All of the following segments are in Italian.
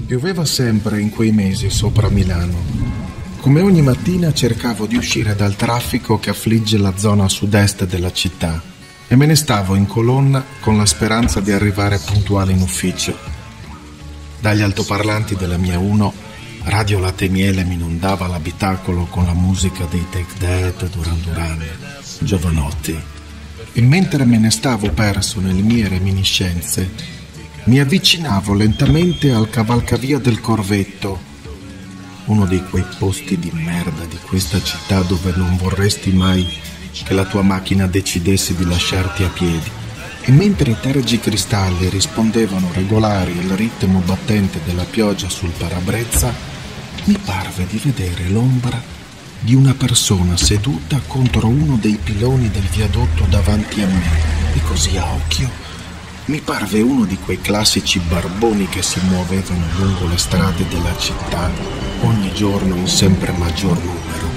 Pioveva sempre in quei mesi sopra Milano. Come ogni mattina cercavo di uscire dal traffico che affligge la zona sud-est della città e me ne stavo in colonna con la speranza di arrivare puntuale in ufficio. Dagli altoparlanti della mia 1, Radio Latte e Miele mi inondava l'abitacolo con la musica dei Take That, Duran Duran, Giovanotti. E mentre me ne stavo perso nelle mie reminiscenze, mi avvicinavo lentamente al cavalcavia del Corvetto, uno di quei posti di merda di questa città dove non vorresti mai che la tua macchina decidesse di lasciarti a piedi. E mentre i tergicristalli rispondevano regolari al ritmo battente della pioggia sul parabrezza, mi parve di vedere l'ombra di una persona seduta contro uno dei piloni del viadotto davanti a me. E così a occhio mi parve uno di quei classici barboni che si muovevano lungo le strade della città ogni giorno in sempre maggior numero.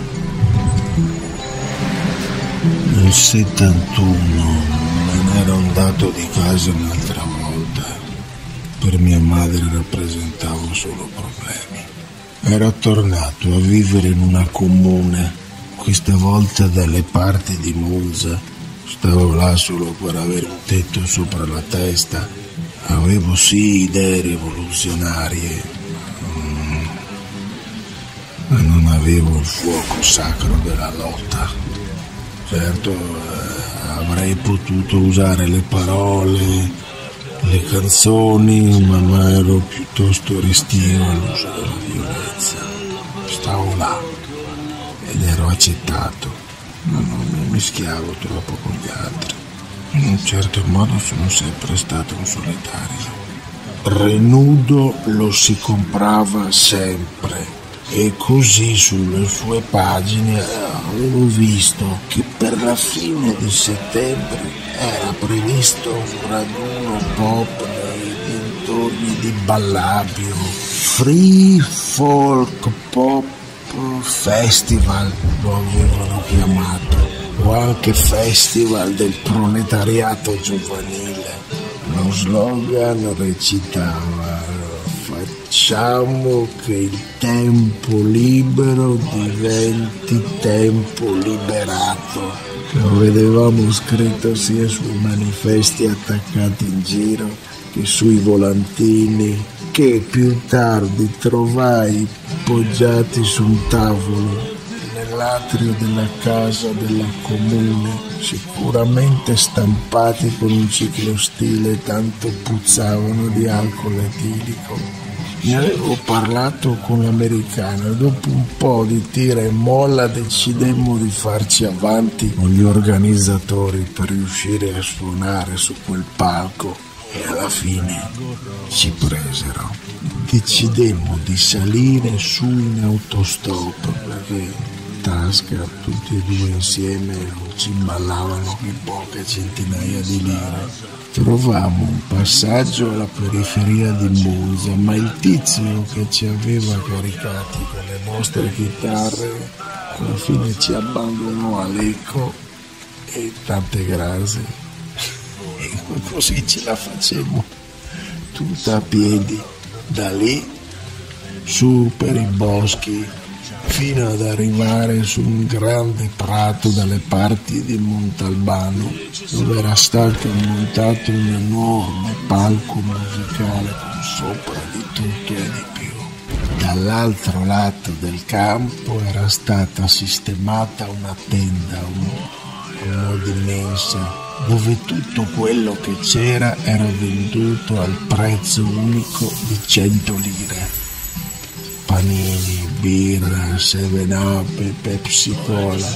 Nel 71 me ne ero andato di casa un'altra volta. Per mia madre rappresentavo solo problemi. Ero tornato a vivere in una comune, questa volta dalle parti di Monza. Stavo là solo per avere un tetto sopra la testa. Avevo sì idee rivoluzionarie, ma non avevo il fuoco sacro della lotta. Certo, avrei potuto usare le parole, le canzoni, ma ero piuttosto restio all'uso della violenza. Stavo là ed ero accettato, ma non mi mischiavo troppo con gli altri. In un certo modo sono sempre stato un solitario. Renudo lo si comprava sempre e così sulle sue pagine avevo visto che per la fine di settembre era previsto un raduno pop nei dintorni di Ballabio, Free Folk Pop Festival lo avevano chiamato, o anche Festival del Proletariato Giovanile. Lo slogan recitava: facciamo che il tempo libero diventi tempo liberato. Lo vedevamo scritto sia sui manifesti attaccati in giro che sui volantini, che più tardi trovai poggiati su un tavolo nell'atrio della casa della comune, sicuramente stampati con un ciclostile, tanto puzzavano di alcol etilico. Ne avevo parlato con l'americano e dopo un po' di tira e molla decidemmo di farci avanti con gli organizzatori per riuscire a suonare su quel palco e alla fine ci presero. Decidemmo di salire su in autostop perché in tasca tutti e due insieme non ci imballavano che poche centinaia di lire. Trovammo un passaggio alla periferia di Monza, ma il tizio che ci aveva caricati con le nostre chitarre alla fine ci abbandonò a Lecco e tante grazie. E così ce la facemmo tutta a piedi, da lì su per i boschi fino ad arrivare su un grande prato dalle parti di Montalbano, dove era stato montato un enorme palco musicale con sopra di tutto e di più. Dall'altro lato del campo era stata sistemata una tenda, un po' di mensa, dove tutto quello che c'era era venduto al prezzo unico di 100 lire. Panini, birra, 7-Up e Pepsi Cola,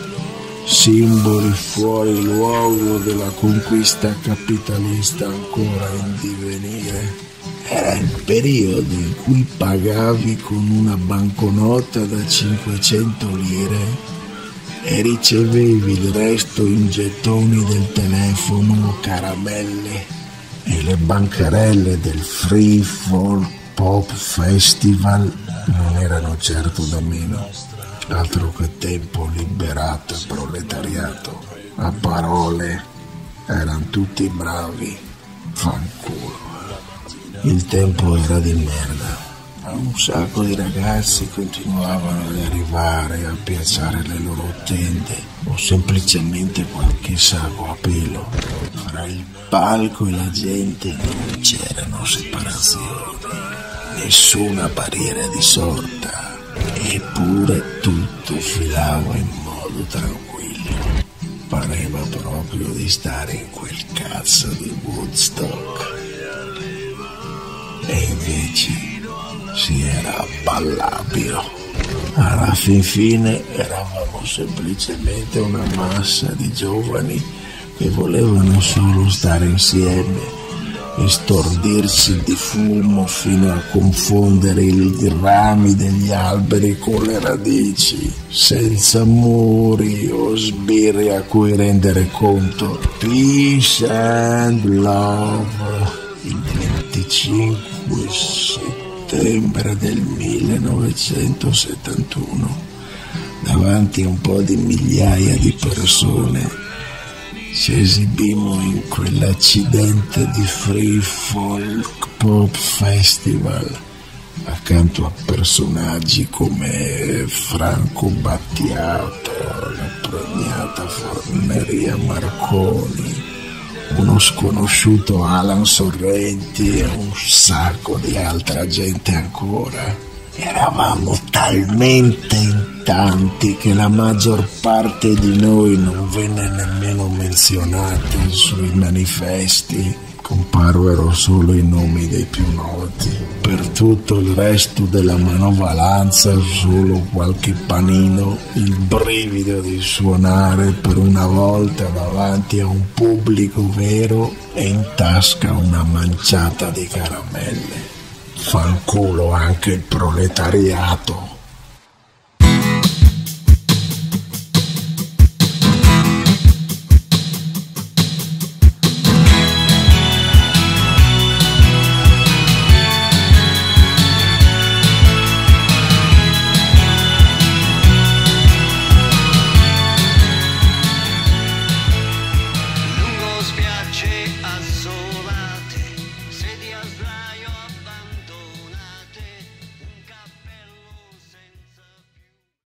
simboli fuori luogo della conquista capitalista ancora in divenire. Era il periodo in cui pagavi con una banconota da 500 lire e ricevevi il resto in gettoni del telefono, caramelle e le bancarelle del Free Folk Pop Festival non erano certo da meno. Altro che tempo liberato e proletariato. A parole erano tutti bravi. Fanculo. Il tempo era di merda, ma un sacco di ragazzi continuavano ad arrivare a piazzare le loro tende o semplicemente qualche sacco a pelo. Fra il palco e la gente non c'erano separazioni, nessuna barriera di sorta, eppure tutto filava in modo tranquillo. Pareva proprio di stare in quel cazzo di Woodstock. E invece si era ballabile. Alla fin fine eravamo semplicemente una massa di giovani che volevano solo stare insieme e stordirsi di fumo fino a confondere i rami degli alberi con le radici, senza muri o sbirri a cui rendere conto. Peace and love. Il 25 settembre del 1971, davanti a un po' di migliaia di persone, ci esibimmo in quell'accidente di Free Folk Pop Festival accanto a personaggi come Franco Battiato, la premiata Forneria Marconi, uno sconosciuto Alan Sorrenti e un sacco di altra gente ancora. Eravamo talmente in tanti che la maggior parte di noi non venne nemmeno menzionata sui manifesti. Comparvero solo i nomi dei più noti. Per tutto il resto della manovalanza solo qualche panino, il brivido di suonare per una volta davanti a un pubblico vero e in tasca una manciata di caramelle. Fanculo anche il proletariato.